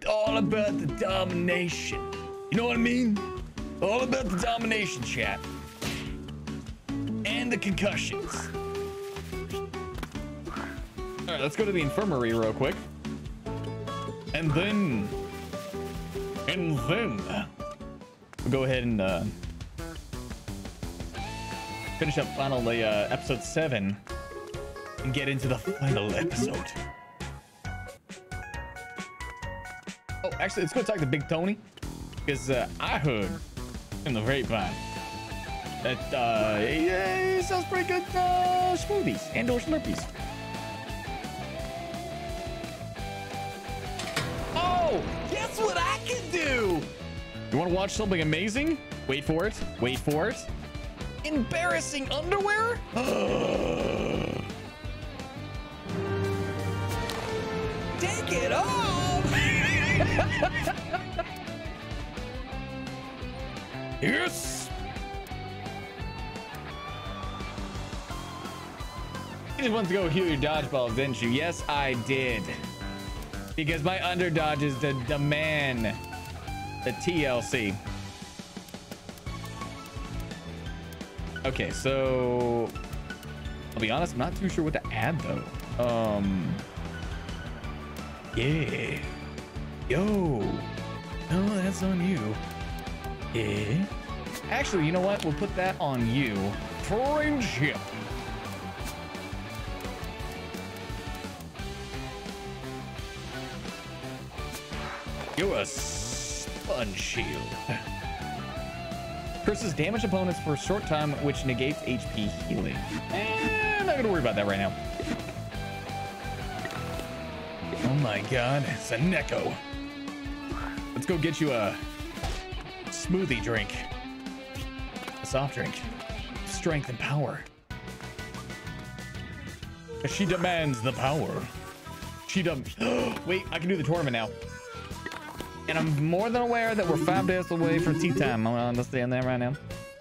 all about the domination. You know what I mean? All about the domination, chat. And the concussions. All right, let's go to the infirmary real quick. And then we'll go ahead and finish up finally episode 7 and get into the final episode. Oh, actually, let's go talk to Big Tony, because I heard in the grapevine that he sells pretty good smoothies and/or Slurpees. Oh, guess what I can do? You want to watch something amazing? Wait for it. Wait for it. Embarrassing underwear? Take it off! Yes! You just wanted to go heal your dodgeballs, didn't you? Yes, I did. Because my underdodge is to demand the TLC. Okay, so I'll be honest, I'm not too sure what to add though. Yeah. Yo. No, that's on you. Yeah. Actually, you know what? We'll put that on you. Friendship. You're a sponge shield. Curses damage opponents for a short time, which negates HP healing. I'm not gonna worry about that right now. Oh my god, it's a Neko. Let's go get you a smoothie drink. A soft drink. Strength and power. She demands the power. She Wait, I can do the tournament now. And I'm more than aware that we're 5 days away from tea time. I'm gonna understand that right now.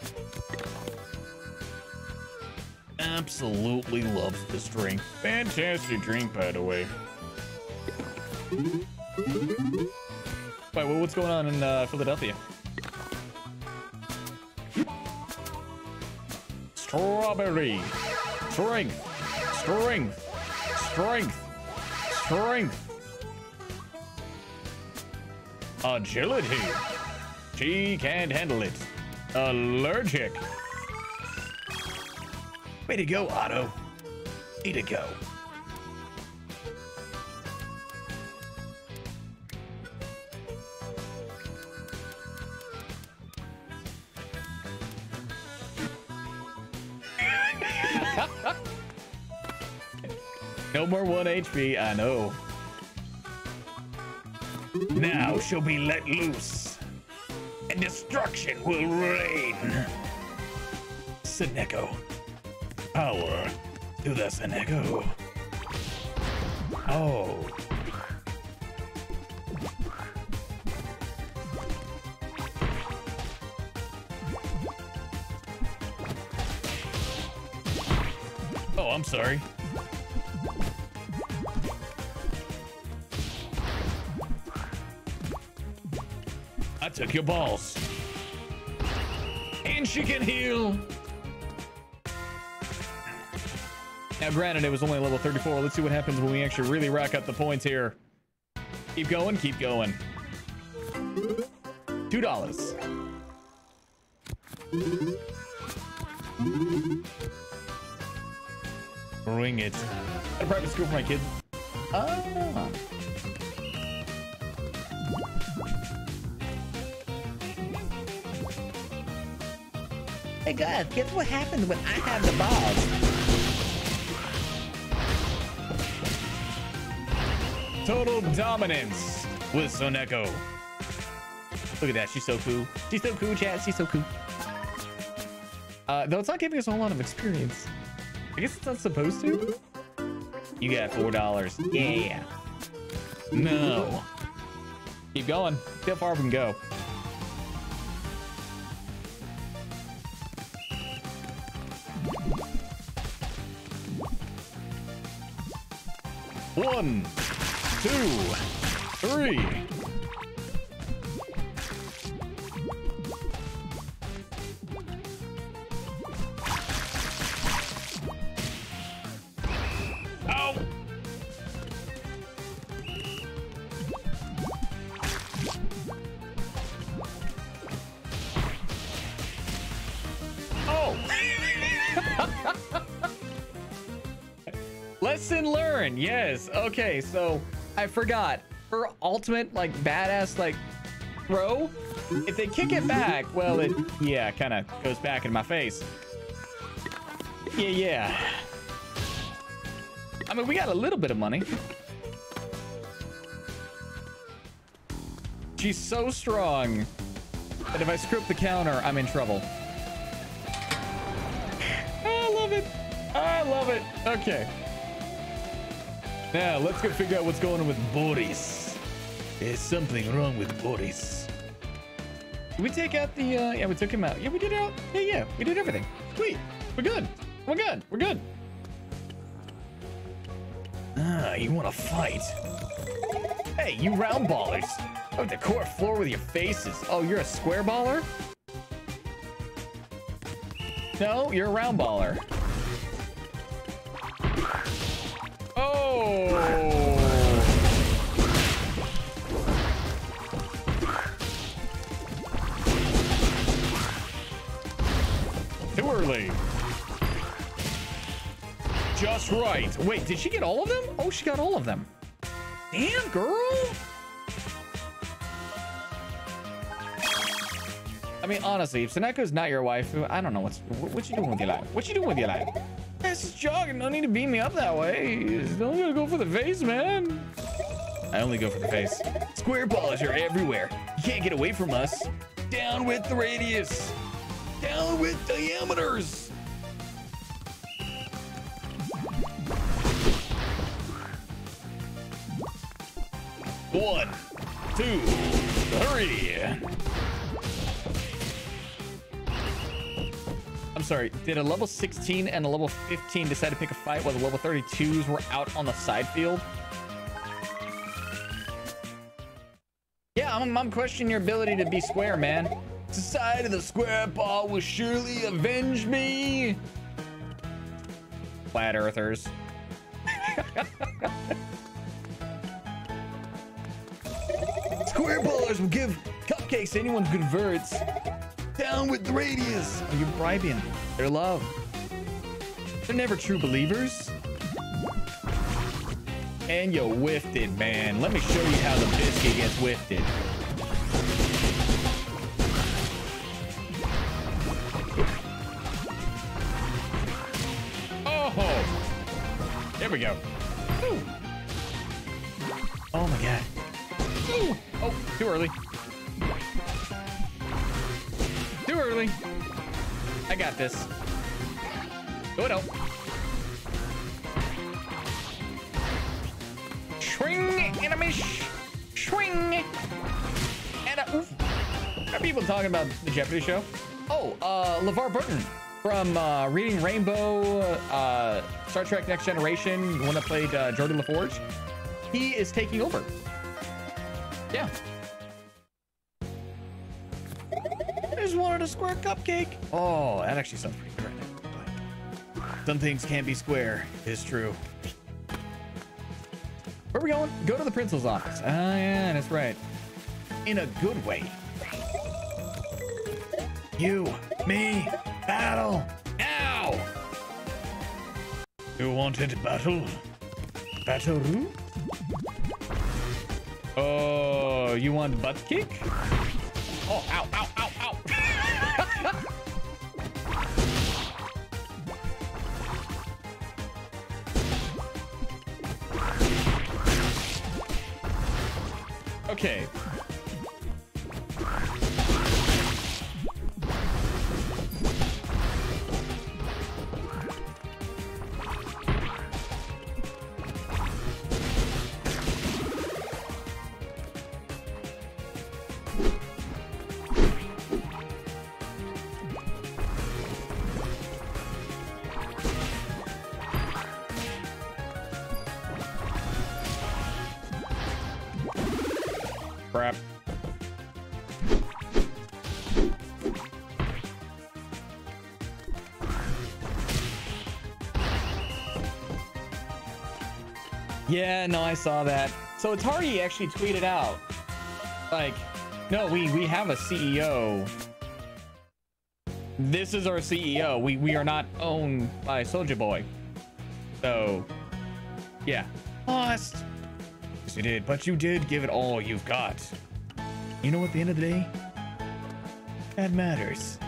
Absolutely loves this drink. Fantastic drink, by the way. Wait, well, what's going on in Philadelphia? Strawberry. Strength. Strength. Strength. Strength. Agility. She can't handle it. Allergic. Way to go, Otto. Way to go. No more 1 HP, I know. Now she'll be let loose, and destruction will reign. Seneko. Power to the Seneko. Oh. Oh, I'm sorry. I took your balls. And she can heal. Now, granted, it was only level 34. Let's see what happens when we actually really rack up the points here. Keep going, keep going. $2. Bring it. At a private school for my kids. Ah. Hey guys, guess what happens when I have the balls? Total dominance with Soneko. Look at that, she's so cool. She's so cool, chat. She's so cool. Though it's not giving us a whole lot of experience. I guess it's not supposed to. You got $4. Yeah. No. Keep going. See how far we can go. One, 2, 3, Lesson learned. Yes. Okay, so I forgot. Her ultimate, like, badass, like, throw, if they kick it back, well, it, yeah, kind of goes back in my face. Yeah. I mean, we got a little bit of money. She's so strong that if I screw up the counter, I'm in trouble. I love it. I love it. Okay. Now, let's go figure out what's going on with Boris. There's something wrong with Boris. Did we take out the, yeah, we took him out. Yeah, we did it out. Yeah, we did everything. Sweet. We're good. We're good. We're good. Ah, you want to fight? Hey, you round ballers. Oh, the court floor with your faces. Oh, you're a square baller? No, you're a round baller. Oh. Too early. Just right. Wait, did she get all of them? Oh, she got all of them. Damn, girl. I mean, honestly, if Saneko's not your wife, I don't know what you doing with your life. What you doing with your life? That's just jogging. No need to beat me up that way. Don't gotta go for the face, man. I only go for the face. Square balls are everywhere. You can't get away from us. Down with the radius. Down with diameters. One, two, three. I'm sorry, did a level 16 and a level 15 decide to pick a fight while the level 32s were out on the side field? Yeah, I'm questioning your ability to be square, man. Society of the Square Ball will surely avenge me. Flat earthers. Square ballers will give cupcakes to anyone who converts. Down with the radius. You're bribing their love. They're never true believers. And you whiffed it, man. Let me show you how the biscuit gets whiffed it. Oh, there we go. Ooh. Oh my God. Ooh. Oh, too early. Too early. I got this. Oh no. Swing, enemy, swing. And oof. Are people talking about the Jeopardy show? Oh, LeVar Burton from Reading Rainbow, Star Trek Next Generation, the one that played Geordi LaForge. He is taking over. Yeah. I just wanted a square cupcake. Oh, that actually sounds pretty good right now. Some things can't be square. It is true. Where are we going? Go to the principal's office. Ah, yeah, that's right. In a good way. You, me, battle, now! You wanted battle? Battle? Oh, you want butt kick? Oh, ow, ow, ow, ow. Okay. Crap. Yeah, no, I saw that. So Atari actually tweeted out, like, no, we have a CEO. This is our CEO. We are not owned by Soulja Boy. So Yeah, lost. Yes, you did, but you did give it all you've got. You know, at the end of the day, that matters.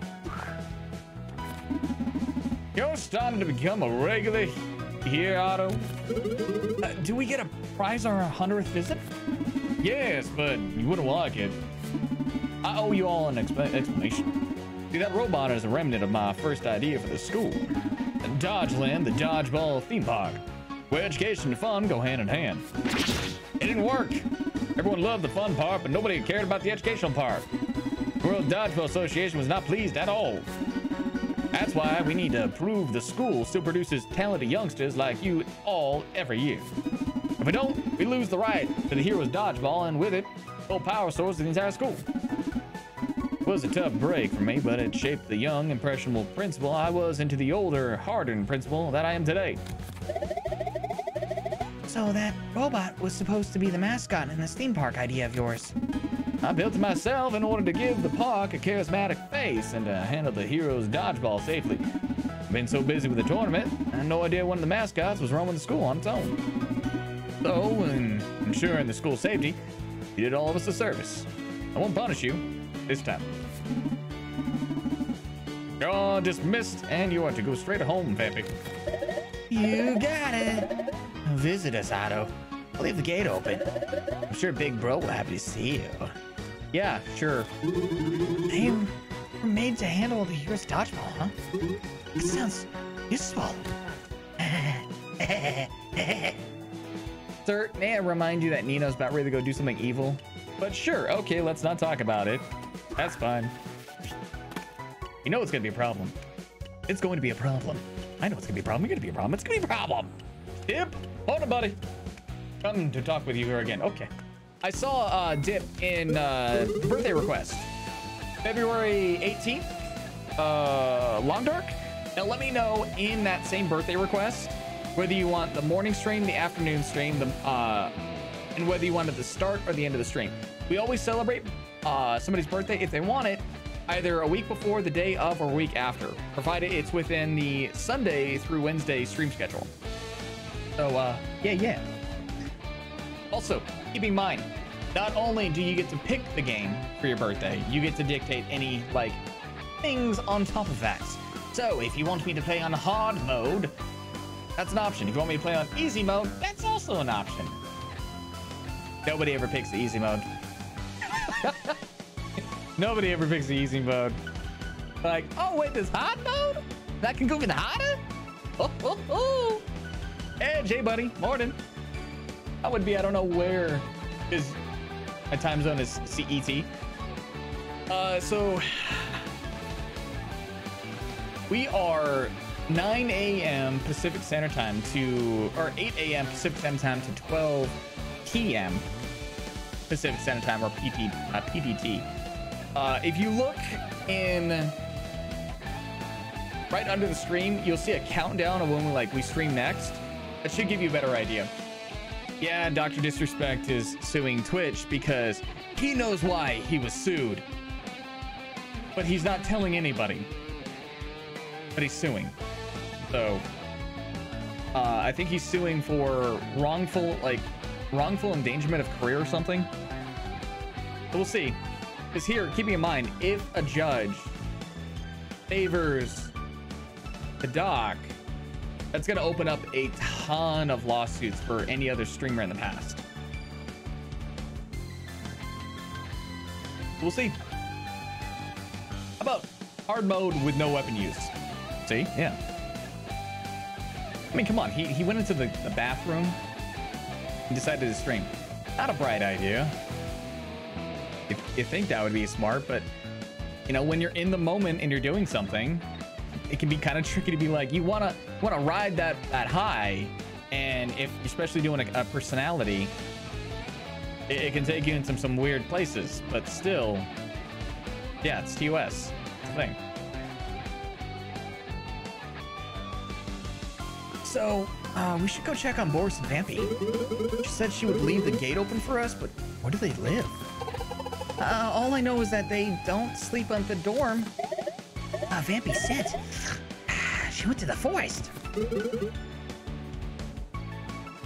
You're starting to become a regular here, Otto. Do we get a prize on our 100th visit? Yes, but you wouldn't like it. I owe you all an explanation. See, that robot is a remnant of my first idea for the school. Dodgeland, the dodgeball theme park, where education and fun go hand in hand. It didn't work. Everyone loved the fun part, but nobody cared about the educational part. The World Dodgeball Association was not pleased at all. That's why we need to prove the school still produces talented youngsters like you all every year. If we don't, we lose the right to the Heroes Dodgeball, and with it, full power source of the entire school. It was a tough break for me, but it shaped the young, impressionable principal I was into the older, hardened principal that I am today. So that robot was supposed to be the mascot in this theme park idea of yours. I built it myself in order to give the park a charismatic face and to handle the Heroes Dodgeball safely. I've been so busy with the tournament, I had no idea one of the mascots was roaming the school on its own. So, in ensuring the school's safety, you did all of us a service. I won't punish you this time. You're dismissed, and you are to go straight home, Vampy. You got it. Visit us, Otto. I'll leave the gate open. I'm sure Big Bro will be happy to see you. Yeah, sure. They were made to handle the Heroes Dodgeball, huh? It sounds useful. Sir, may I remind you that Nino's about ready to go do something evil? But sure, okay, let's not talk about it. That's fine. You know it's gonna be a problem. It's going to be a problem. I know it's gonna be a problem. It's gonna be a problem. It's gonna be a problem. Dip, hold on, buddy. Come to talk with you here again. Okay. I saw Dip in birthday request. February 18th, Long Dark. Now let me know in that same birthday request whether you want the morning stream, the afternoon stream, and whether you want it at the start or the end of the stream. We always celebrate somebody's birthday if they want it either a week before, the day of, or a week after, provided it's within the Sunday through Wednesday stream schedule. So yeah. Also, keep in mind, not only do you get to pick the game for your birthday, you get to dictate any like things on top of that. So if you want me to play on hard mode, that's an option. If you want me to play on easy mode, that's also an option. Nobody ever picks the easy mode. Nobody ever picks the easy mode. Like, oh wait, there's hard mode? That can go even harder? Oh. Hey, Jay buddy, morning. I would be, I don't know where my time zone is CET. So we are 9 a.m. Pacific Standard Time or 8 a.m. Pacific Standard Time to 12 p.m. Pacific Standard Time, or PDT. If you look right under the stream, you'll see a countdown of when we stream next. That should give you a better idea. Yeah, Dr. Disrespect is suing Twitch because he knows why he was sued. But he's not telling anybody. But he's suing. So, I think he's suing for wrongful endangerment of career or something. But we'll see. Because here, keeping in mind, if a judge favors the doc, that's going to open up a ton of lawsuits for any other streamer in the past. We'll see. How about hard mode with no weapon use? See? Yeah. I mean, come on. He went into the bathroom and decided to stream. Not a bright idea. If you think that would be smart, but you know, when you're in the moment and you're doing something, it can be kind of tricky to be like, you wanna ride that high, and if you're especially doing a personality, it can take you in some weird places. But still, yeah, it's TOS. It's the thing. So we should go check on Boris and Vampy. She said she would leave the gate open for us, but where do they live? All I know is that they don't sleep at the dorm. Vampy said she went to the forest.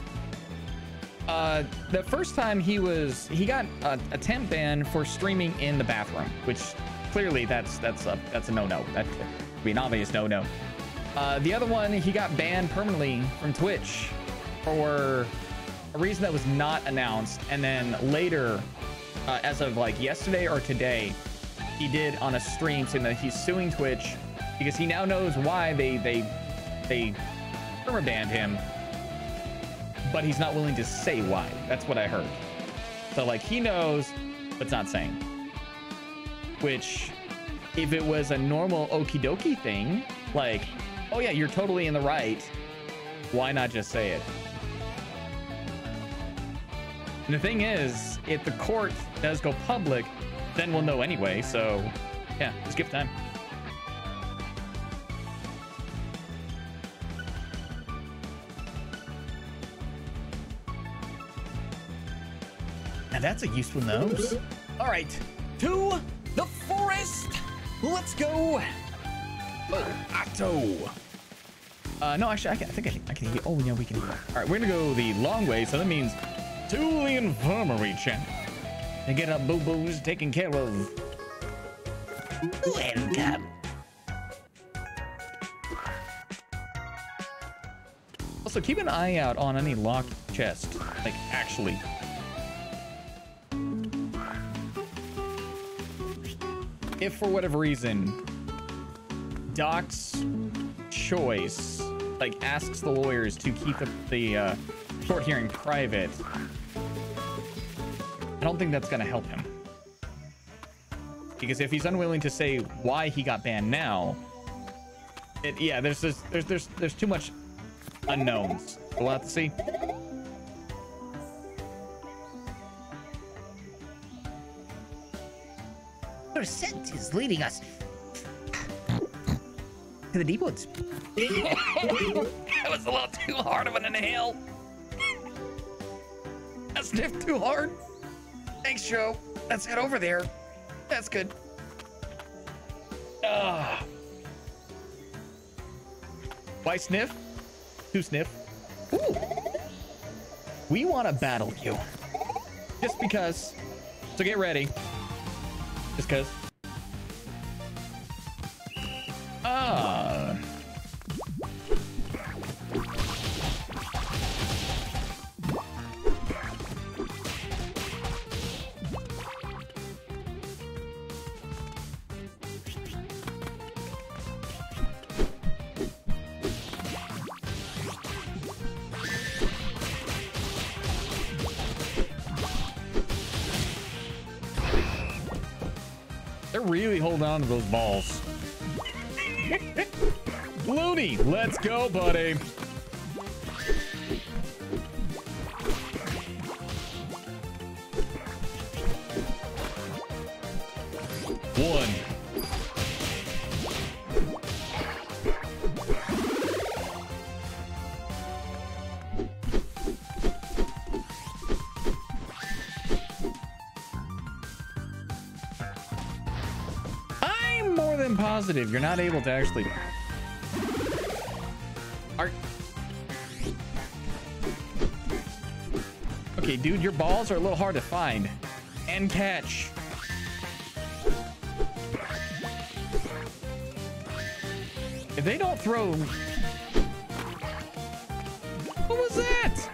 The first time he got a temp ban for streaming in the bathroom, which clearly that's a no-no. That would be an obvious no-no. The other one, he got banned permanently from Twitch for a reason that was not announced, and then later, as of like yesterday or today, he did on a stream saying that he's suing Twitch because he now knows why they perma banned him, but he's not willing to say why. That's what I heard. So like he knows, but it's not saying. Which, if it was a normal okie dokie thing, like, oh yeah, you're totally in the right, why not just say it? And the thing is, if the court does go public, then we'll know anyway. So yeah, just give time. Now that's a useful nose. All right, to the forest. Let's go. Oh, Otto. No, actually, I think I can. Oh, yeah, we can. All right, we're gonna go the long way, so that means to the infirmary channel to get our boo-boos taken care of. Welcome. Also, keep an eye out on any locked chest, like actually. If for whatever reason Doc's choice like asks the lawyers to keep the court hearing private, I don't think that's gonna help him, because if he's unwilling to say why he got banned now, yeah, there's too much unknowns. We'll have to see. Your scent is leading us to the deep woods. That was a little too hard of an inhale. I sniffed too hard. Thanks, Joe. Let's head over there. That's good. Why sniff? To sniff. Ooh. We want to battle you. Just because. So get ready. Just because. They're really holding on to those balls. Looney, let's go, buddy. One. I'm more than positive you're not able to actually... Okay, dude, your balls are a little hard to find and catch. If they don't throw... What was that?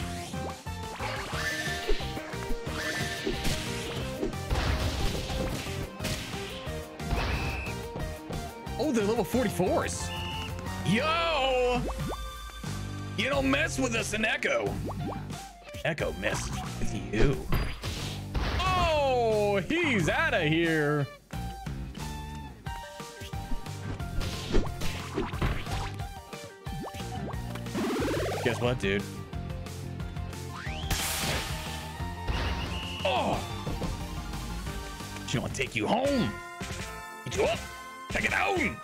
Oh, they're level 44s. Yo! You don't mess with us in Echo. Echo messed with you. Oh, he's out of here. Guess what, dude? Oh! She want to take you home. Get you up. Take it home.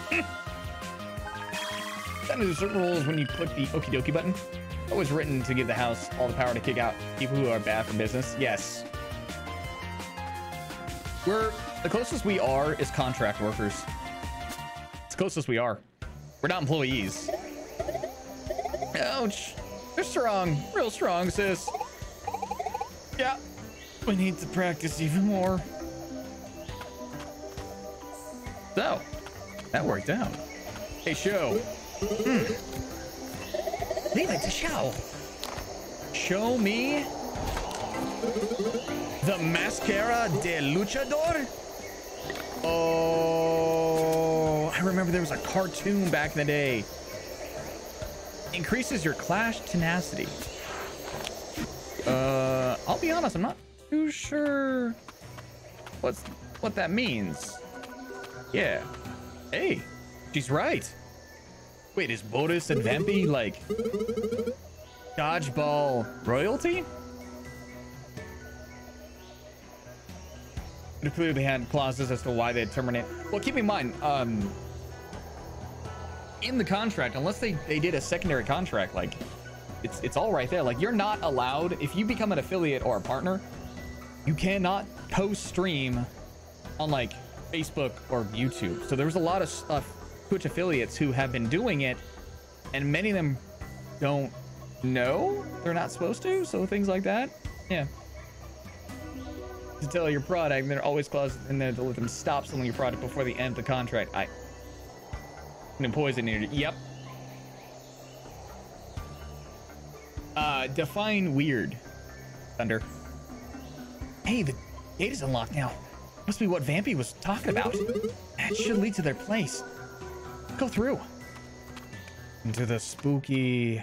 That is certain rules when you click the okie dokie button. It was written to give the house all the power to kick out people who are bad for business. Yes. The closest we are is contract workers. It's the closest we are. We're not employees. Ouch. They're strong. Real strong, sis. Yeah, we need to practice even more. So, that worked out. Hey, show. Leave it to show. Show me the Mascara de Luchador. Oh, I remember there was a cartoon back in the day. Increases your clash tenacity. I'll be honest, I'm not too sure what that means. Yeah. Hey, she's right. Wait, is Boris and Vampy like dodgeball royalty? They clearly had clauses as to why they'd terminate. Well, keep in mind, in the contract, unless they did a secondary contract, like it's all right there. Like, you're not allowed, if you become an affiliate or a partner, you cannot post stream on like Facebook or YouTube. So there's a lot of stuff, Twitch affiliates who have been doing it, and many of them don't know they're not supposed to. So things like that, yeah. To tell your product, there are always clauses in there to let them stop selling your product before the end of the contract. Poison it. Yep. Define weird. Thunder. Hey, the gate is unlocked now. Must be what Vampy was talking about. That should lead to their place. Go through. Into the spooky...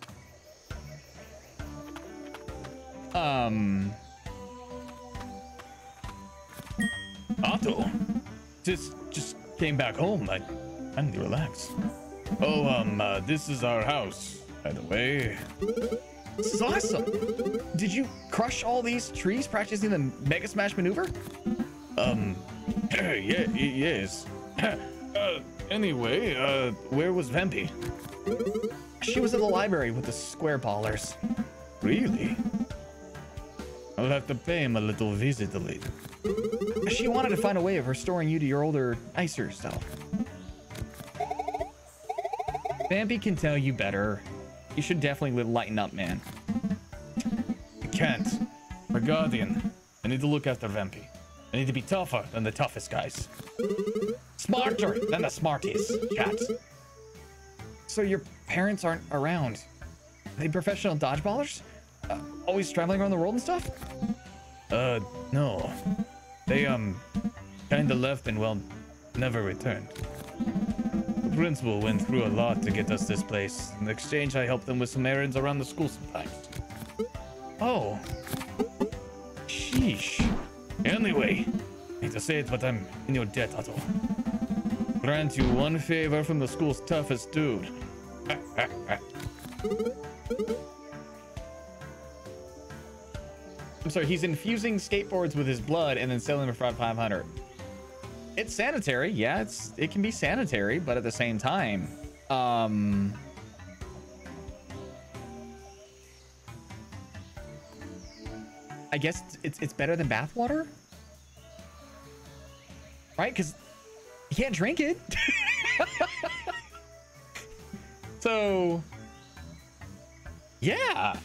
Otto. Just came back home. I need to relax. Oh, this is our house, by the way. This is awesome. Did you crush all these trees practicing the Mega Smash maneuver? Yeah, yes. Anyway, where was Vampy? She was at the library with the square ballers. Really? I'll have to pay him a little visit later. She wanted to find a way of restoring you to your older, nicer self. Vampy can tell you better. You should definitely lighten up, man. I can't. For Guardian, I need to look after Vampy. I need to be tougher than the toughest guys. Smarter than the smartest, chat. So your parents aren't around. Are they professional dodgeballers? Always traveling around the world and stuff? No. They, kinda left and, well, never returned. The principal went through a lot to get us this place. In exchange, I helped them with some errands around the school sometimes. Oh. Sheesh. Anyway, I hate to say it, but I'm in your debt, Otto. Grant you one favor from the school's toughest dude. I'm sorry, he's infusing skateboards with his blood and then selling them for 500. It's sanitary, yeah, it can be sanitary, but at the same time, I guess it's better than bathwater, right? Because you can't drink it. So, yeah.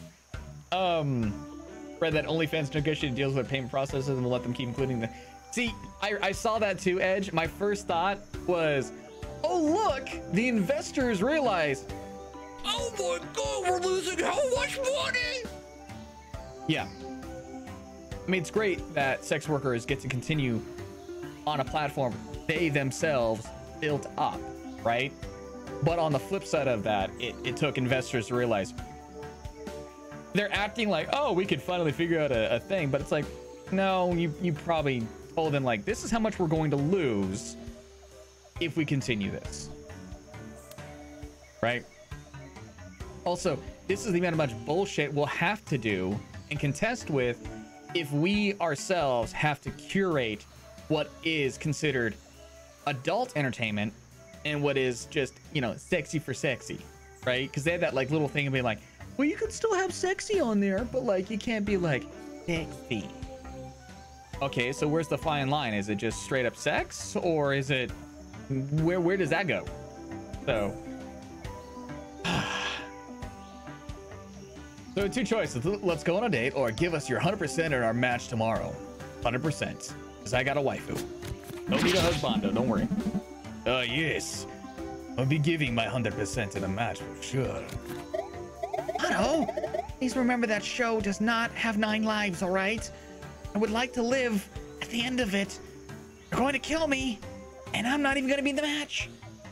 Read that OnlyFans negotiated deals with payment processes and will let them keep including the... See, I saw that too, Edge. My first thought was, oh, look, the investors realized, oh my God, we're losing how much money? Yeah. I mean, it's great that sex workers get to continue on a platform they themselves built up, right? But on the flip side of that, it took investors to realize they're acting like, oh, we could finally figure out a thing, but it's like, no, you probably told them, like, this is how much we're going to lose if we continue this, right? Also, this is the amount of much bullshit we'll have to do and contest with if we ourselves have to curate what is considered adult entertainment and what is just, you know, sexy for sexy, right? Because they had that like little thing of being like, well, you could still have sexy on there, but like you can't be like sexy. Okay, so where's the fine line? Is it just straight up sex, or is it where does that go? So So two choices. Let's go on a date or give us your 100% in our match tomorrow. 100%. Because I got a waifu. Don't need a husbando, don't worry. Yes. I'll be giving my 100% in a match for sure. Otto, please remember that show does not have 9 lives, all right? I would like to live at the end of it. You're going to kill me, and I'm not even going to be in the match.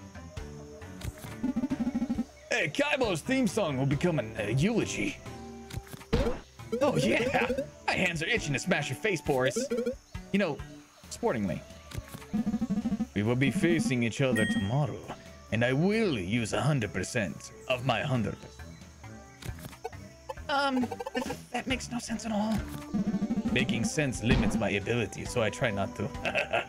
Hey, Kaibo's theme song will become a eulogy. Oh, yeah. My hands are itching to smash your face, Boris. You know, sportingly. We will be facing each other tomorrow, and I will use 100% of my 100%. That makes no sense at all. Making sense limits my ability, so I try not to.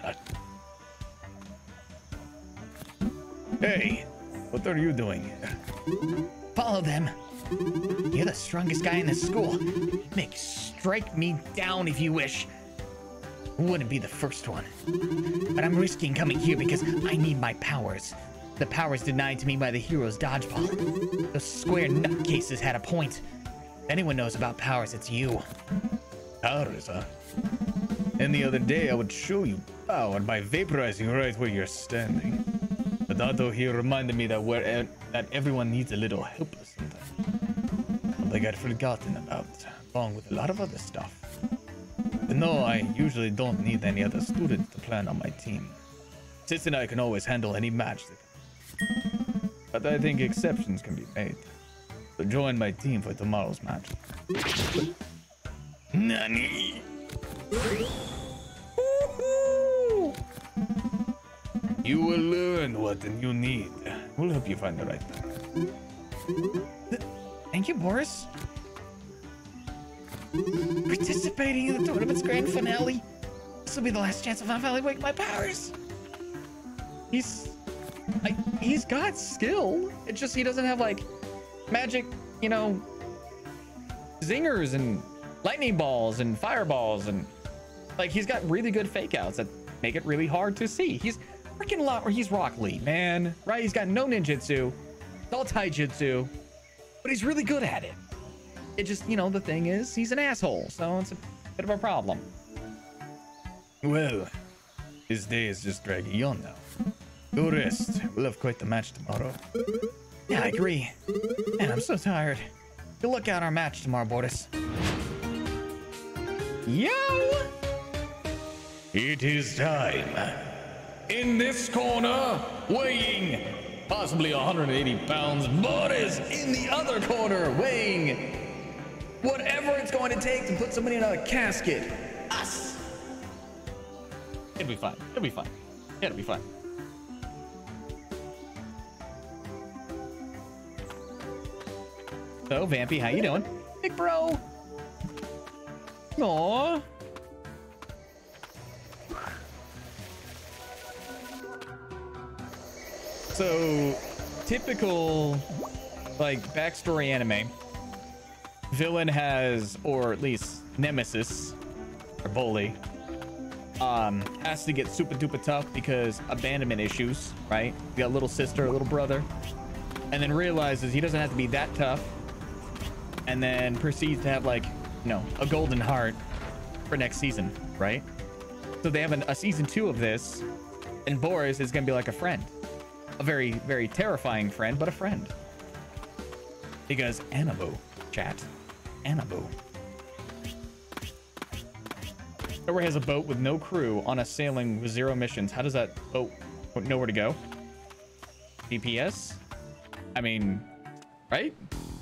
Hey, what are you doing here? Follow them. You're the strongest guy in this school. Strike me down if you wish. Wouldn't be the first one. But I'm risking coming here because I need my powers. The powers denied to me by the hero's dodgeball. Those square nutcases had a point. If anyone knows about powers, it's you. Powers, huh? And the other day I would show you power by vaporizing right where you're standing. But Otto here reminded me that everyone needs a little help sometimes. Something I'd forgotten about, along with a lot of other stuff. But no, I usually don't need any other students to plan on my team. Sis and I can always handle any match. But I think exceptions can be made. So join my team for tomorrow's match. Nani? You will learn what you need. We'll help you find the right thing. Thank you, Boris. Participating in the tournament's grand finale. This will be the last chance of evaluating my powers. He's got skill. It's just he doesn't have like magic, you know, zingers and lightning balls and fireballs, and like he's got really good fake outs that make it really hard to see. He's freaking he's Rock Lee, man, right? He's got no ninjutsu, it's all taijutsu, but he's really good at it. It just, you know, the thing is he's an asshole, so it's a bit of a problem. Well, his day is just dragging on now. Go rest. We'll have quite the match tomorrow. Yeah, I agree. Man, I'm so tired. Good luck out our match tomorrow, Boris. Yo! It is time. In this corner, weighing possibly 180 pounds, Boris in the other corner, weighing whatever it's going to take to put somebody in a casket. Us. It'll be fine. It'll be fine. It'll be fine. So, Vampy, how you doing? Big bro. Aww. So, typical, like, backstory anime. Villain has, or at least Nemesis, or Bully, has to get super duper tough because abandonment issues, right? You got a little sister, a little brother, and then realizes he doesn't have to be that tough, and then proceeds to have, like, you know, a golden heart for next season, right? So they have a season 2 of this, and Boris is gonna be like a friend, a very, very terrifying friend, but a friend, because Anabu, chat, Anabu. Nowhere has a boat with no crew on a sailing with 0 missions. How does that boat know where to go? GPS? I mean, right?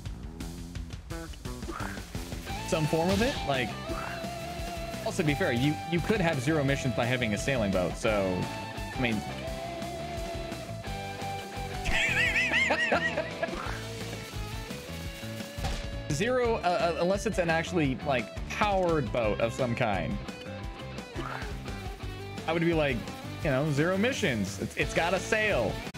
Some form of it, like. Also, to be fair, you could have 0 missions by having a sailing boat. So, I mean. Zero, unless it's an actually like powered boat of some kind. I would be like, you know, 0 missions. It's got a sail.